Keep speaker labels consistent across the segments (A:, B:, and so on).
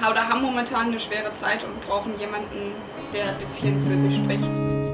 A: oder haben momentan eine schwere Zeit und brauchen jemanden, der ein bisschen für sie spricht.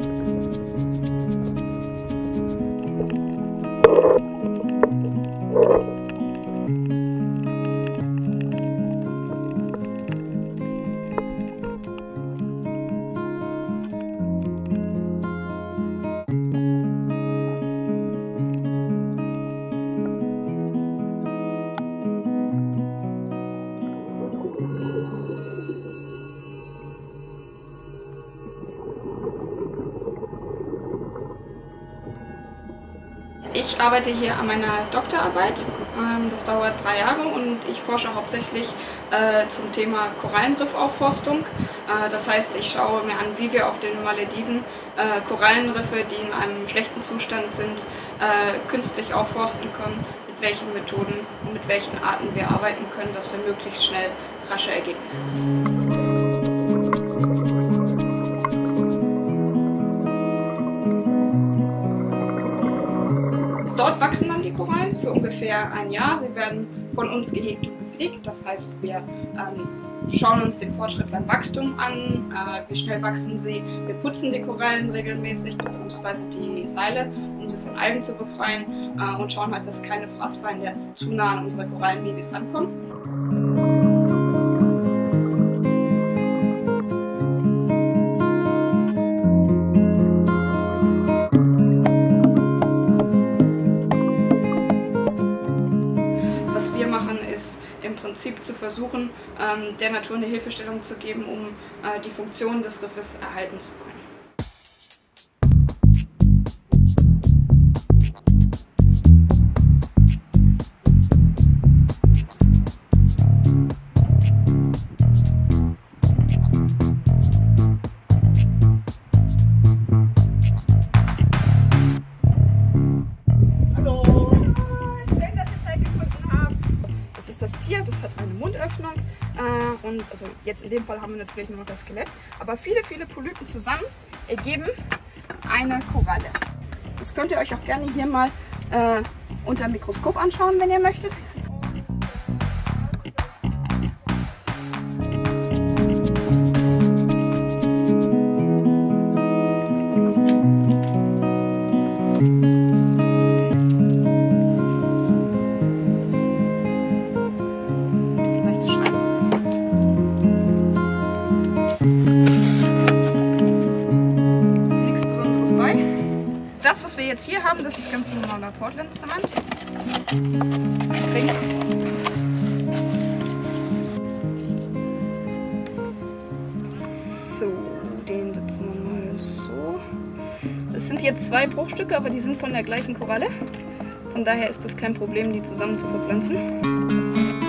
A: Ich arbeite hier an meiner Doktorarbeit. Das dauert 3 Jahre und ich forsche hauptsächlich zum Thema Korallenriffaufforstung. Das heißt, ich schaue mir an, wie wir auf den Malediven Korallenriffe, die in einem schlechten Zustand sind, künstlich aufforsten können, mit welchen Methoden und mit welchen Arten wir arbeiten können, dass wir möglichst schnell rasche Ergebnisse haben. Dort wachsen dann die Korallen für ungefähr 1 Jahr. Sie werden von uns gehegt und gepflegt. Das heißt, wir schauen uns den Fortschritt beim Wachstum an, wie schnell wachsen sie. Wir putzen die Korallen regelmäßig, beziehungsweise die Seile, um sie von Algen zu befreien und schauen halt, dass keine Fraßfeinde zu nah an unsere Korallenbabys rankommen. Im Prinzip zu versuchen, der Natur eine Hilfestellung zu geben, um die Funktion des Riffes erhalten zu können. Das Tier, das hat eine Mundöffnung und also jetzt in dem Fall haben wir natürlich nur noch das Skelett, aber viele Polypen zusammen ergeben eine Koralle. Das könnt ihr euch auch gerne hier mal unter dem Mikroskop anschauen, wenn ihr möchtet. Das, was wir jetzt hier haben, das ist ganz normaler Portland-Zement. So, den setzen wir mal so. Das sind jetzt 2 Bruchstücke, aber die sind von der gleichen Koralle. Von daher ist das kein Problem, die zusammen zu verpflanzen.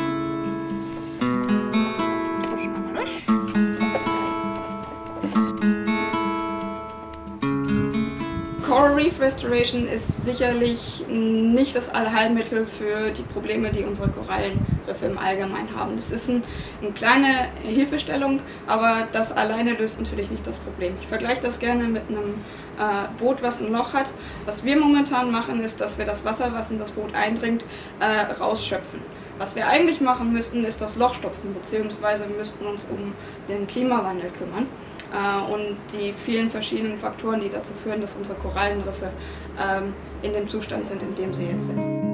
A: Coral Reef Restoration ist sicherlich nicht das Allheilmittel für die Probleme, die unsere Korallenriffe im Allgemeinen haben. Das ist eine kleine Hilfestellung, aber das alleine löst natürlich nicht das Problem. Ich vergleiche das gerne mit einem Boot, was ein Loch hat. Was wir momentan machen, ist, dass wir das Wasser, was in das Boot eindringt, rausschöpfen. Was wir eigentlich machen müssten, ist das Loch stopfen, beziehungsweise wir müssten uns um den Klimawandel kümmern. Und die vielen verschiedenen Faktoren, die dazu führen, dass unsere Korallenriffe in dem Zustand sind, in dem sie jetzt sind.